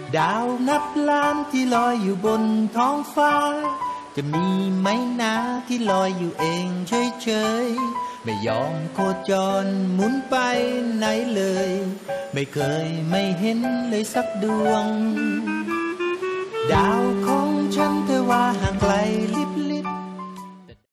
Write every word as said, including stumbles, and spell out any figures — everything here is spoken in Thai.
ดาวนับล้านที่ลอยอยู่บนท้องฟ้าจะมีไหมนะที่ลอยอยู่เองเฉยๆไม่ยอมโคจรหมุนไปไหนเลยไม่เคยไม่เห็นเลยสักดวงดาวของฉันเธอว่าห่างไกลลิบ